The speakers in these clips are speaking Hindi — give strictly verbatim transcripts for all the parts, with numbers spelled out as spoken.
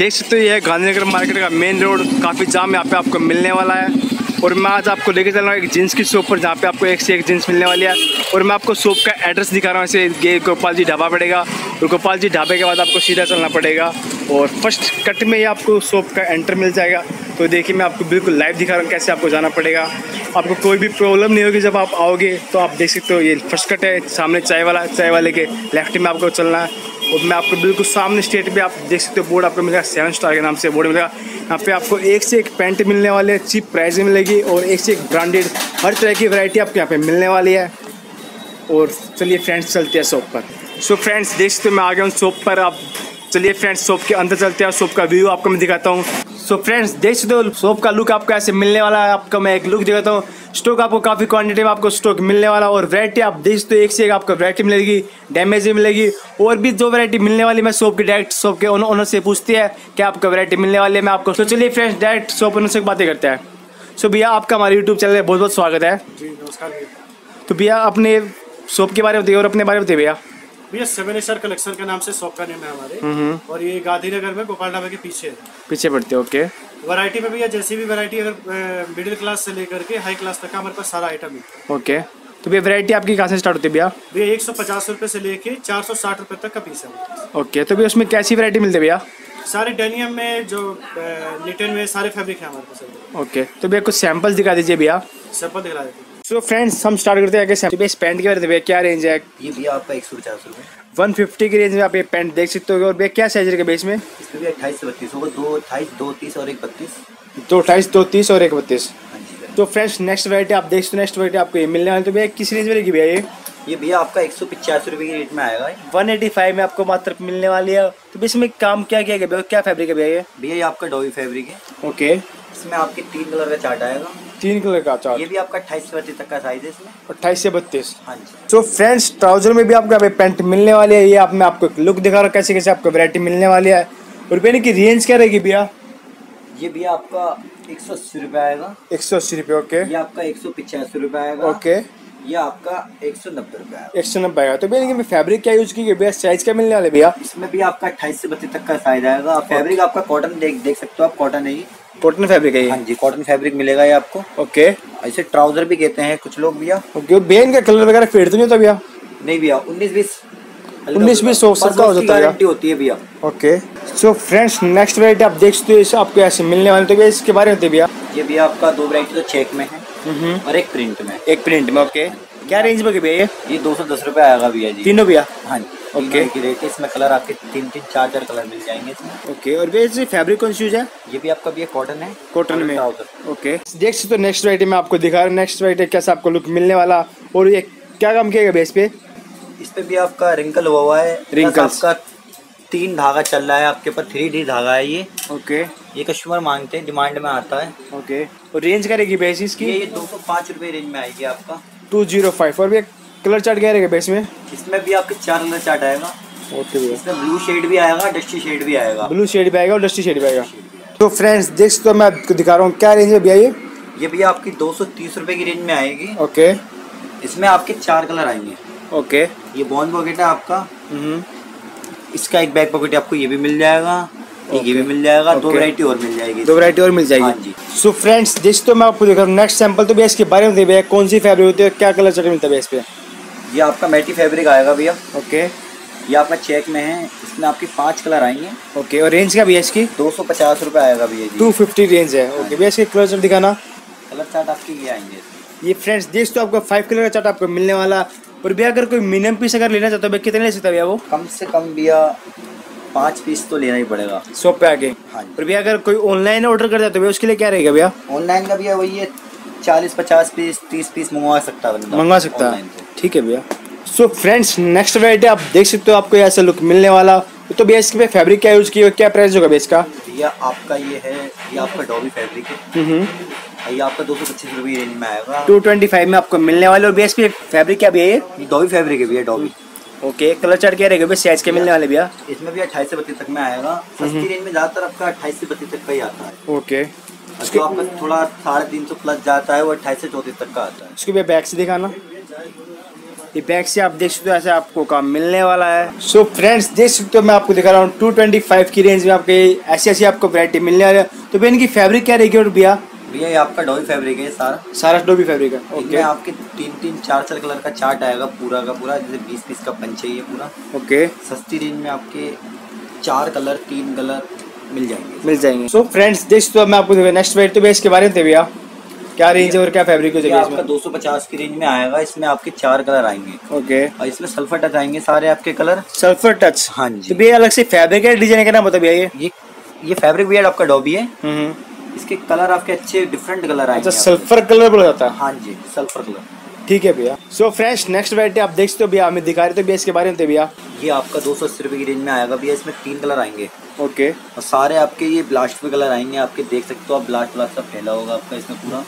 देख सकते हो ये है गांधीनगर मार्केट का मेन रोड, काफ़ी जाम यहाँ पे आपको मिलने वाला है। और मैं आज आपको लेके चल रहा हूँ एक जीन्स की शॉप पर, जहाँ पे आपको एक से एक जीन्स मिलने वाली है। और मैं आपको शॉप का एड्रेस दिखा रहा हूँ। ऐसे ये गोपाल जी ढाबा पड़ेगा, और गोपाल जी ढाबे के बाद आपको सीधा चलना पड़ेगा और फर्स्ट कट में ही आपको शॉप का एंटर मिल जाएगा। तो देखिए मैं आपको बिल्कुल लाइव दिखा रहा हूँ कैसे आपको जाना पड़ेगा। आपको कोई भी प्रॉब्लम नहीं होगी जब आप आओगे। तो आप देख सकते हो ये फर्स्ट कट है, सामने चाय वाला, चाय वाले के लेफ्ट में आपको चलना है। और मैं आपको बिल्कुल सामने स्ट्रेट पे आप देख सकते हो बोर्ड आपको मिलेगा, सेवन स्टार के नाम से बोर्ड मिलेगा। यहाँ पे आपको एक से एक पैंट मिलने वाले हैं, चीप प्राइस में मिलेगी, और एक से एक ब्रांडेड हर तरह की वैरायटी आपको यहाँ पे मिलने वाली है। और चलिए फ्रेंड्स चलते हैं शॉप पर। सो फ्रेंड्स देख सकते हो मैं आ गया हूँ शॉप पर। आप चलिए फ्रेंड्स शॉप के अंदर चलते हैं, शॉप का व्यू आपको मैं दिखाता हूँ। सो फ्रेंड्स देख सकते हो शॉप का लुक आपको ऐसे मिलने वाला है। आपका मैं एक लुक दिखाता हूँ। स्टॉक आपको काफ़ी क्वांटिटी में आपको स्टॉक मिलने वाला, और वैरायटी आप देख सकते हो एक से एक आपको वैरायटी मिलेगी, डैमेज भी मिलेगी। और भी जो वैरायटी मिलने वाली मैं शॉप के डायरेक्ट शॉप के ओनर से पूछती है कि आपको वैरायटी मिलने वाली है मैं आपको। तो चलिए फ्रेंड्स डायरेक्ट शॉप ओनर से बातें करते हैं। सो भैया आपका हमारे यूट्यूब चैनल में बहुत बहुत स्वागत है। जी नमस्कार। तो भैया अपने शॉप के बारे में बताइए और अपने बारे में बताइए भैया। भैया सेवन स्टार कलेक्शन के नाम से शॉप का नेम है हमारे, और ये गांधीनगर में गोपाल ढाबे के पीछे है। पीछे पड़ते हो ओके। वैरायटी में भैया जैसी भी वैरायटी, अगर मिडिल क्लास से लेकर के हाई क्लास तक का हमारे पास सारा आइटम है। ओके तो भैया वैरायटी आपकी कहाँ से स्टार्ट होती है भैया? भैया एक सौ पचास रुपये से लेके चार सौ साठ रुपये तक का पीस है। ओके तो भैया उसमें कैसी वैरायटी मिलती है भैया? सारे डेनियम में जो लिटन में सारे फैब्रिक है हमारे पास। ओके तो भैया कुछ सैंपल्स दिखा दीजिए भैया। सैंपल दिखा देते हैं। सो फ्रेंड्स हम स्टार्ट करते हैं आगे। इस पैंट के बारे में भैया क्या रेंज है? ये भैया आपका एक सौ पचास रुपये वन फिफ्टी की रेंज में आप ये पैंट देख सकते हो। और भैया क्या साइज रहेगा बेस में? इसमें भी अट्ठाईस से बत्तीस होगा, दो अट्ठाईस दो तीस और एक बत्तीस। दो अट्ठाईस दो तीस और एक बत्तीस। हाँ जी। तो फ्रेंड्स नेक्स्ट वैरायटी आप देख सकते हो। नेक्स्ट वैरायटी आपको ये मिलने वाली। तो भैया किस रेंज में रहेगी भैया ये? ये भैया आपका एक सौ पचासी रुपये की रेट में आएगा। वन एटी फाइव में आपको मात्र मिलने वाली है। तो भैया इसमें काम क्या किया गया भैया? क्या फैब्रिक है भैया ये? भैया ये आपका डॉवी फैब्रिक है। ओके इसमें आपके तीन कलर का चार्ट आएगा। तीन कलर का चार्ट। ये भी आपका अट्ठाईस से बत्तीस तक का साइज है इसमें। अट्ठाईस से बत्तीस। हाँ जी। तो फ्रेंड्स ट्राउजर में भी आपको यहाँ पे पैंट मिलने वाली है। ये आप मैं आपको लुक दिखा रहा हूँ कैसे कैसे आपको वैरायटी मिलने वाली है। और भैया की रेंज क्या रहेगी भैया? ये भैया आपका एक सौ अस्सी रुपये आएगा। एक सौ अस्सी रुपये ओके। ये आपका एक सौ पचासी रुपये आएगा। ओके ये आपका एक सौ नब्बे रुपये आएगा। एक सौ नब्बे आएगा। तो भैया लेकिन फैब्रिक क्या यूज की गई भैया? साइज क्या मिलने वाले भैया? इसमें भी आपका अट्ठाईस से बत्तीस तक का साइज आएगा। फैब्रिक आपका कॉटन देख देख सकते हो आप, कॉटन है ये। कॉटन फैब्रिक है ये? हाँ जी कॉटन फैब्रिक मिलेगा ये आपको। ओके ऐसे ट्राउजर भी कहते हैं कुछ लोग भैया। ओके भैया इनका कलर वगैरह फेड तो नहीं होता भैया? नहीं भैया उन्नीस बीस उन्नीस बीस सौ सबका हो जाता है। गारंटी होती है भैया। Okay so friends next variety आप देख सकते हो इसे आपको ऐसे मिलने वाले। तो भैया इसके बारे में बताइए भैया। ये भैया आपका दो वैरायटी तो चेक में है और एक प्रिंट में। एक प्रिंट में ओके। क्या रेंज में भैया ये? ये दो सौ दस रुपये आएगा भैया जी। तीनों भैया? हाँ जी ओके की रेट है। इसमें कलर आपके तीन तीन चार चार कलर मिल जाएंगे इसमें। ओके और भैया इसमें फैब्रिक कौन सी यूज है? ये भी आपका भैया कॉटन है। कॉटन में ट्राउजर। ओके देख सकते हो नेक्स्ट वैरायटी में आपको दिखा रहा हूँ। नेक्स्ट वैरायटी कैसा आपको लुक मिलने वाला। और ये क्या काम किया गया भैया इस पे? इस पे भी आपका रिंकल हुआ हुआ है। रिंकल्स आपका तीन धागा चल रहा है आपके ऊपर, थ्री डी धागा है ये। ओके ये कस्टमर मांगते हैं, डिमांड में आता है। ओके और रेंज क्या रहेगी भैया इसकी? ये दो सौ पाँच रुपये रेंज में आएगी आपका। Two zero five. और भैया कलर चार्ट क्या रहेगा भैया इसमें? इसमें भी आपके चार कलर चार्ट आएगा। ओके भैया इसमें ब्लू शेड भी आएगा, डस्टी शेड भी आएगा। ब्लू शेड भी आएगा और डस्टी शेड भी आएगा। तो फ्रेंड्स देख सकते हो मैं आपको दिखा रहा हूँ क्या रेंज में भैया ये? ये भी आपकी दो सौ तीस रुपये की रेंज में आएगी। ओके इसमें आपके चार कलर आएंगे। ओके ये बॉन्ड पॉकेट है आपका। इसका एक बैक पॉकेट आपको ये भी मिल जाएगा, एक ये भी मिल जाएगा। दो वैरायटी और मिल जाएगी। दो वैरायटी और मिल जाएगी। हाँ जी। सो फ्रेंड्स देख तो मैं आपको दिखा रहा हूँ नेक्स्ट सैंपल। तो भैया इसके बारे में भैया कौन सी फैब्रिक होती है, क्या कलर चार्ट मिलता है भैया इस पे? ये आपका मैटी फैब्रिक आएगा भैया। ओके ये आपका चेक में है। इसमें आपके पांच कलर आएंगे। ओके और रेंज क्या भैया इसकी? दो सौ पचास रुपये आएगा भैया जी। टू फिफ्टी रेंज है। ओके भैया इसके कलर चार्ट दिखाना। कलर चार्ट आपके ये आएंगे। ये फ्रेंड्स देख तो आपको फाइव कलर का चार्ट आपको मिलने वाला। और भैया अगर कोई मिनिमम पीस अगर लेना चाहता है भैया कितने ले सकता है भैया वो? कम से कम भैया पाँच पीस तो लेना ही पड़ेगा शॉप पे आके। हाँ। और भैया अगर कोई ऑनलाइन ऑर्डर करता है तो भैया उसके लिए क्या रहेगा भैया? ऑनलाइन का भैया वही है, चालीस पचास पीस तीस पीस मंगवा सकता है बंदा। मंगवा सकता है। ऑनलाइन से। ठीक है भैया। सो फ्रेंड्स नेक्स्ट वैरायटी आप देख सकते हो आपको ऐसा लुक मिलने वाला। तो भैया इसके पे फैब्रिक क्या यूज किया, क्या प्राइस होगा भैया इसका? भैया आपका ये है, ये आपका डॉबी फैब्रिक है। ये आपका दो सौ पच्चीस रुपये रेंज में आएगा। टू ट्वेंटी फाइव में आपको मिलने वाले। और भैया इस पे फैब्रिक क्या भैया ये? डॉबी फैब्रिक है भैया, डॉबी। ओके कलर चार्ट क्या रहेगा भैया? साइज के मिलने वाले भैया? इसमें भी अट्ठाईस से बत्तीस तक में आएगा। सस्ती रेंज में ज़्यादातर आपका अट्ठाईस से बत्तीस तक का ही आता है। ओके जो आपका थोड़ा साढ़े तीन सौ प्लस जाता है वो अट्ठाईस से चौंतीस तक का आता है। उसके भैया बैक से दिखाना। ये बैक से आप देख सकते हो ऐसे आपको काम मिलने वाला है। सो फ्रेंड्स देख सकते हो मैं आपको दिखा रहा हूँ टू ट्वेंटी फाइव की रेंज में आपके ऐसी ऐसी आपको वैरायटी मिलने वाली है। तो भैया इनकी फैब्रिक क्या रहेगी और भैया? भैया ये आपका डोई फैब्रिक है सारा सारा डोबी फैब्रिक है। ओके, आपके तीन तीन चार चार कलर का चार्ट आएगा पूरा का पूरा, जैसे बीस पीस का पंच है ये पूरा। ओके, सस्ती रेंज में आपके चार कलर तीन कलर मिल जाएंगे मिल जाएंगे सो फ्रेंड्स देख सकते हो मैं आपको नेक्स्ट वेट तो इसके बारे में भैया क्या रेंज है और क्या फैब्रिक हो जाएगा? आपका दो सौ पचास की रेंज में आएगा। इसमें आपके चार कलर आएंगे। ओके, और इसमें सल्फर टच आएंगे सारे आपके कलर। सल्फर टच, हाँ जी। तो भैया अलग से फैब्रिक है डिजाइन का नाम बता भैया? ये ये ये फैब्रिक भैया आपका डॉबी है। हम्म, इसके कलर आपके अच्छे डिफरेंट कलर आएंगे। अच्छा, सल्फर कलर बोला जाता है? हाँ जी, सल्फर कलर। ठीक है भैया। सो फ्रेंड्स नेक्स्ट वैरायटी आप देख सकते हो भैया, हमें दिखा रहे थे भैया इसके बारे में भैया। ये आपका दो सौ अस्सी रुपए की रेंज में आएगा भैया। इसमें तीन कलर आएंगे। ओके, और सारे आपके ये ब्लास्ट पे कलर आएंगे आपके, देख सकते हो आप। ब्लास्ट ब्लास्ट सब फैला होगा आपका इसमें पूरा।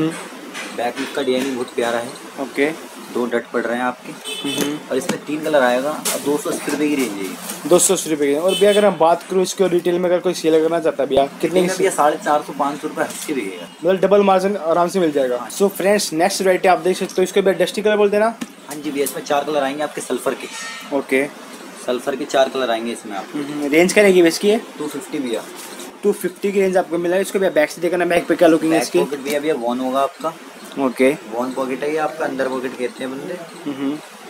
बैक लुक का डिजाइन बहुत प्यारा है। ओके, दो डट पड़ रहे हैं आपके। और इसमें तीन कलर आएगा और दो सौ अस्सी रुपए की रेंज है। दो सौ अस्सी रुपए की। और भैया अगर हम बात करूँ इसको रिटेल में अगर कोई सेल करना चाहता है भैया कितने की? भैया साढ़े चार सौ पाँच सौ रुपये हंस के बिकेगा, मतलब डबल मार्जिन आराम से मिल जाएगा। सो फ्रेंड्स नेक्स्ट वैरायटी आप देख सकते हो, इसको भैया डस्टी कलर बोलते हैं ना? हाँ जी भैया, इसमें चार कलर आएंगे आपके सल्फर के। ओके, सल्फर के चार कलर आएंगे इसमें आपको। रेंज क्या रहेगी इसकी? है टू फिफ्टी भैया। टू फिफ्टी की रेंज आपको मिला है। इसको भैया बैक से देखना, बैक पे क्या लुकिंग है इसकी? पॉकेट भैया भैया वन होगा आपका। ओके, वन पॉकेट है ये आपका, अंदर पॉकेट कहते हैं बंदे।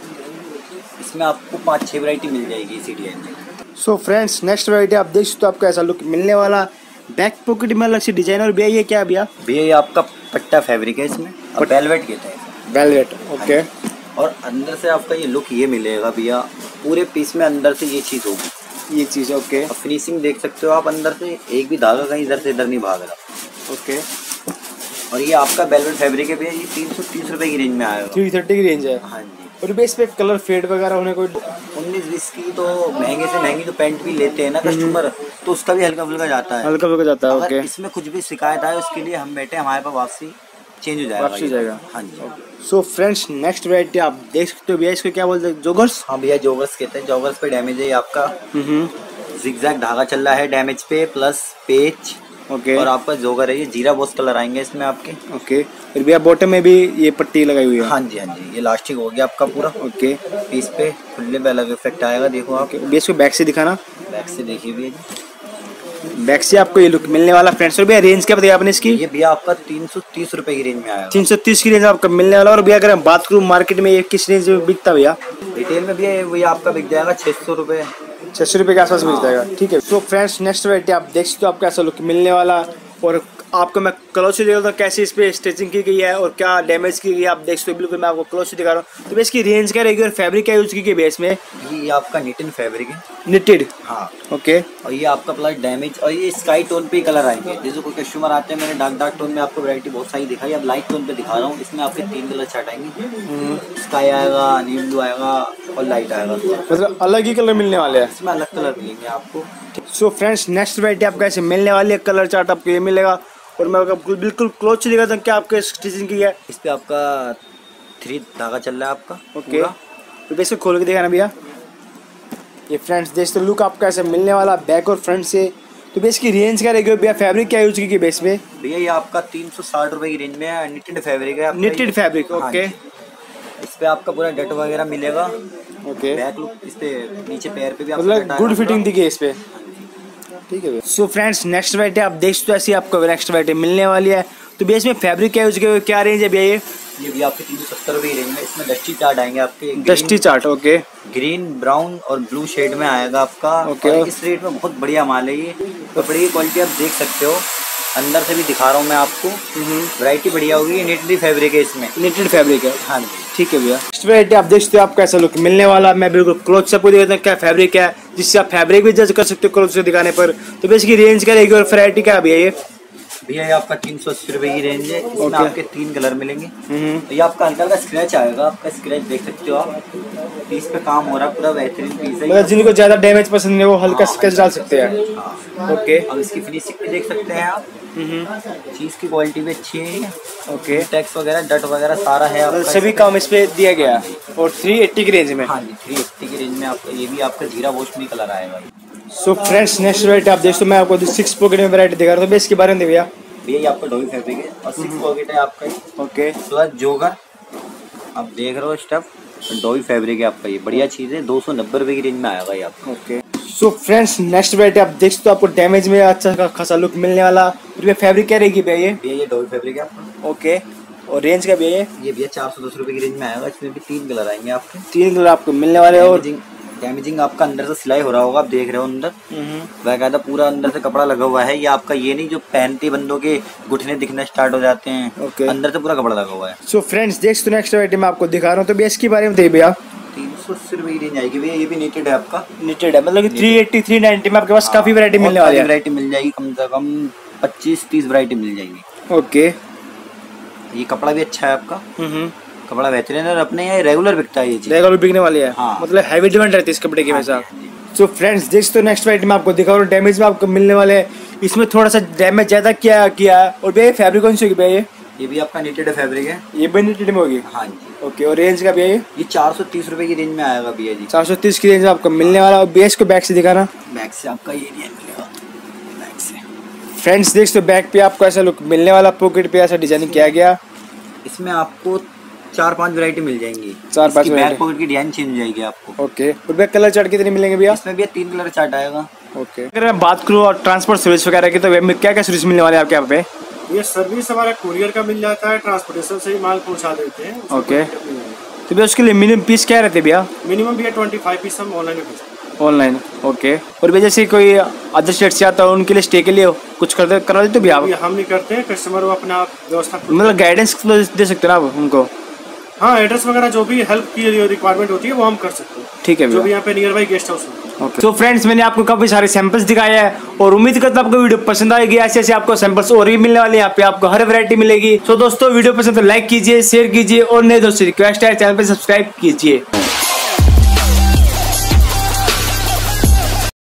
इसमें आपको पाँच छह वैरायटी मिल जाएगी इसी डिजाइन में। सो फ्रेंड्स नेक्स्ट वैरायटी आप देख सकते हो आपको ऐसा लुक मिलने वाला। बैक पॉकेट में अलग से डिजाइन। और भैया ये क्या है भैया? भैया ये आपका पट्टा फैब्रिक है इसमें, और वेलवेट कहते हैं। Velvet, okay. और अंदर से आपका ये लुक ये मिलेगा भैया, पूरे पीस में अंदर से ये चीज़ होगी, ये चीज़। ओके, और फिनिशिंग देख सकते हो आप। अंदर से एक भी धागा कहीं इधर से इधर नहीं भाग रहा। ओके, और ये आपका वेलवेट फैब्रिक है भैया। ये तीन सौ तीस रुपए की रेंज में आएगा। थ्री थर्टी की रेंज है। हाँ जी। और बेस पे कलर फेड वगैरह होने कोई? उन्नीस बीस की तो महंगे से महंगी तो पैंट भी लेते हैं ना कस्टमर, तो उसका भी हल्का फुल्का जाता है। हल्का फुल्का जाता है। अगर ओके, इसमें कुछ भी शिकायत आए उसके लिए हम बैठे, हमारे पास वापसी चेंज हो जाएगा। वापसी जाएगा। हाँ जी। सो फ्रेंड्स नेक्स्ट वैरायटी आप देख सकते हो भैया, इसको क्या बोलते हैं? जोगर्स? हाँ भैया, जोगर्स कहते हैं। जोगर्स पे डैमेज है आपका। जिगजैग धागा चल रहा है डैमेज पे, प्लस पेच। ओके, और आपका जोगर है ये, जीरा बॉस कलर आएंगे इसमें आपके। ओके, और भैया बॉटम में भी ये पट्टी लगाई हुई है? हाँ जी, हाँ जी। ये लास्टिक हो गया आपका पूरा। ओके, पीस पे खुलने पे अलग इफेक्ट आएगा, देखो आप। भैया इसको बैक से दिखाना। बैक से देखिए भैया जी, बैक से आपको ये लुक मिलने वाला फ्रेंड्स। और भैया रेंज क्या बताया आपने इसकी? ये भैया आपका तीन सौ तीस रुपए की रेंज में आएगा। तीन सौ तीस की रेंज आपका मिलने वाला। और भैया अगर हम बात करूँ मार्केट में ये किस रेंज में बिकता भैया? रिटेल में भैया भैया आपका बिक जाएगा छः सौ रुपये छह सौ रुपये के आसपास मिल जाएगा। ठीक है। तो फ्रेंड्स नेक्स्ट वैरायटी आप देख सकते हो आपको ऐसा लुक मिलने वाला। और आपको मैं क्लोज से दिखा रहा हूँ कैसे इस पे स्टिचिंग की गई है और क्या डैमेज की गई है। आप देख सकते हो बिल्कुल, मैं आपको क्लोज से दिखा रहा हूँ। तो इसकी रेंज क्या रहेगी और फैब्रिक क्या यूज की गई बेस में? ये आपका निटिन फैब्रिक है। निटेड? हाँ। ओके, और ये आपका प्लस डैमेज, और ये स्काई टोन पे ही कलर आएंगे। जैसे कोई कस्टमर आते हैं, मैंने डार्क डार्क टोन में आपको वैरायटी बहुत सारी दिखाई, अब लाइट टोन पे दिखा रहा हूँ। इसमें आपके तीन कलर चार्ट आएंगे। स्काई आएगा, नी ब्लू आएगा और लाइट आएगा। मतलब अलग ही कलर मिलने वाले हैं इसमें, अलग कलर मिलेंगे आपको। सो फ्रेंड्स नेक्स्ट वैरायटी आपको ऐसे मिलने वाली है। कलर चार्ट आपको ये मिलेगा। और मैं आपको बिल्कुल क्लोज से दिखाता हूँ क्या आपके स्टिचिंग की है। इस पे आपका थ्री धागा चल रहा है आपका। ओके, तो बेसिक खोल के दिखाना भैया। ये फ्रेंड्स देख तो लुक आपका ऐसे मिलने वाला बैक और फ्रंट से। तो बेस की रेंज क्या रहेगी भैया? फैब्रिक क्या यूज की बेस में? भैया ये आपका तीन सौ साठ रुपए की रेंज में है। निटेड फैब्रिक है। Knitted fabric, okay. इस पे आपका पूरा डट वगैरह मिलेगा। ओके, बैक लुक इस पे नीचे पैर पे भी मतलब गुड फिटिंग दी गई इस पे। ठीक है। सो फ्रेंड्स नेक्स्ट वैरायटी आप देख सकते हो ऐसी आपको नेक्स्ट वैरायटी मिलने वाली है। तो बेस में फैब्रिक क्या यूज किया, क्या रेंज है भैया? ये ये भी आपके तीन सौ सत्तर रुपए की रेंज में। इसमें डस्टी चार्ट आएंगे आपके। Dusty chart, okay. Green, brown और ब्लू शेड में आएगा आपका। ओके। और इस रेट में बहुत बढ़िया माल है ये। कपड़े की क्वालिटी आप देख सकते हो, अंदर से भी दिखा रहा हूँ मैं आपको। वैरायटी बढ़िया होगी। निटेड फैब्रिक है इसमें। निटेड फैब्रिक है। हाँ जी। ठीक है भैया। नेक्स्ट वैरायटी आप देख सकते हो आपको ऐसा लुक मिलने वाला। मैं बिल्कुल क्लोथ से आपको दिखाता हूँ क्या फैब्रिक है, जिससे आप फैब्रिक भी जज कर सकते हो क्लोथ से दिखाने पर। तो बेस की रेंज क्या रहेगी और वैरायटी क्या है भैया? ये भैया ये आपका तीन सौ अस्सी रुपए की रेंज है। इसमें ओके। आपके तीन कलर मिलेंगे। तो ये आपका हल्का हल्का स्क्रैच आएगा। आपका स्क्रैच देख सकते हो आप। पीस पे काम हो रहा है, पूरा बेहतरीन पीस है। मतलब जिनको ज्यादा डैमेज पसंद है वो हल्का स्केच डाल सकते हैं। हाँ। ओके, अब इसकी फिनिशिंग भी देख सकते हैं आप। चीज की क्वालिटी भी अच्छी है। ओके, टैक्स वगैरह डट वगैरह सारा है आपका। सभी काम इस पे दिया गया है। और थ्री एट्टी की रेंज में। हाँ जी, थ्री एट्टी की रेंज में आपका ये भी आपका जीरा वॉश में कलर आएगा। सो फ्रेंड्स नेक्स्ट वैरायटी आप देखो, मैं आपको सिक्स पॉकेट में वैरायटी दिखा रहा हूँ। इसके बारे में भैया? भैया ये आपका डोई फैब्रिक है और सिक्स पॉकेट है आपका। ओके, प्लस जोगर आप देख रहे हो स्टफ। डोई फैब्रिक है आपका, ये बढ़िया चीज़ है। दो सौ नब्बे रुपये की रेंज में आएगा ये आपको। Okay so friends next variety आप देख सकते हो, आपको डैमेज में अच्छा खासा लुक मिलने वाला। और फैब्रिक क्या रहेगी भैया? ये भैया ये डोई फैब्रिक है आपका। ओके और रेंज का भैया? ये भैया चार सौ दस रुपये की रेंज में आएगा। इसमें भी तीन कलर आएंगे आपके। तीन कलर आपको मिलने वाले। और डैमेजिंग आपका अंदर से सिलाई हो रहा होगा, आप देख रहे हो अंदर बाकायदा पूरा अंदर से कपड़ा लगा हुआ है। ये आपका ये नहीं जो पहनते बंदों के घुटने दिखना स्टार्ट हो जाते हैं। okay. अंदर से पूरा कपड़ा लगा हुआ है। सो फ्रेंड्स देख सकते हो नेक्स्ट वैरायटी में आपको दिखा रहा हूँ। तो भैया इसके बारे में बताइए भैया। तीन सौ अस्सी रुपये की रेंज आएगी भैया। ये भी नीटेड है आपका। नीटेड है मतलब कि थ्री एट्टी थ्री नाइन्टी में आपके पास काफी वैरायटी मिलने वाली है। वैरायटी मिल जाएगी, कम से कम पच्चीस तीस वैरायटी मिल जाएगी। ओके ये कपड़ा भी अच्छा है आपका। कपड़ा बेहतरीन है और अपने यहाँ रेगुलर बिकता है। ये चीज रेगुलर बिकने वाली है। हाँ। मतलब हैवी डिमांड रहती है इस कपड़े की वैसा। सो फ्रेंड्स देख तो नेक्स्ट वैरायटी में आपको दिखा रहा हूँ। डैमेज में आपको मिलने वाले हैं। इसमें थोड़ा सा डैमेज ज्यादा किया किया है। और भैया फैब्रिक कौन सी होगी भैया? ये ये भी आपका नीटेड फैब्रिक है। ये भी नीटेड में होगी। हाँ जी। ओके और रेंज का भैया? ये ये चार सौ तीस रुपए की रेंज में आएगा भैया जी। चार सौ तीस की रेंज में आपको मिलने वाला। और बेस को बैक से दिखाना। बैक से आपका ये नहीं मिलेगा। बैक से फ्रेंड्स देख तो बैक पे आपको ऐसा लुक मिलने वाला। पॉकेट पे ऐसा डिजाइनिंग किया गया। इसमें आपको चार पांच वैरायटी मिल जाएंगी। चार पांच बैक पॉकेट की डिजाइन चेंज हो जाएगी आपको। ओके और भैया कलर चार्ट कितने मिलेंगे भैया? इसमें भी तीन कलर चार्ट आएगा। ओके अगर मैं बात करूँ और ट्रांसपोर्ट सर्विस वगैरह की, तो भैया क्या क्या सर्विस मिलने वाले हैं आपके यहाँ पे? ये सर्विस हमारा कुरियर का मिल जाता है, ट्रांसपोर्टेशन से ही माल पहुंचा देते हैं। ओके तो भैया उसके लिए मिनिमम पीस क्या रहते हैं भैया? मिनिमम भैया ट्वेंटी फाइव पीस हम ऑनलाइन भेजते हैं। Online okay. और भैया जैसे कोई अदर स्टेट से आता है उनके लिए स्टे के लिए कुछ कर दे करा देते भैया आप? हम नहीं करते हैं, कस्टमर वो अपना व्यवस्था मतलब गाइडेंस दे सकते हैं ना आप उनको? हाँ एड्रेस वगैरह जो भी हेल्प की रिक्वायरमेंट होती है वो हम कर सकते हैं। ठीक है जो भी यहाँ पे नियर बाई गेस्ट हाउस है। ओके तो फ्रेंड्स मैंने आपको काफी सारे सैंपल्स दिखाए हैं और उम्मीद करता हूं आपको वीडियो पसंद आएगी। ऐसे ऐसे आपको सैंपल्स और भी मिलने वाले हैं। यहाँ पे आपको हर वैरायटी मिलेगी। तो दोस्तों वीडियो पसंद तो लाइक कीजिए, शेयर कीजिए और नए दोस्तों रिक्वेस्ट है चैनल पे सब्सक्राइब कीजिए।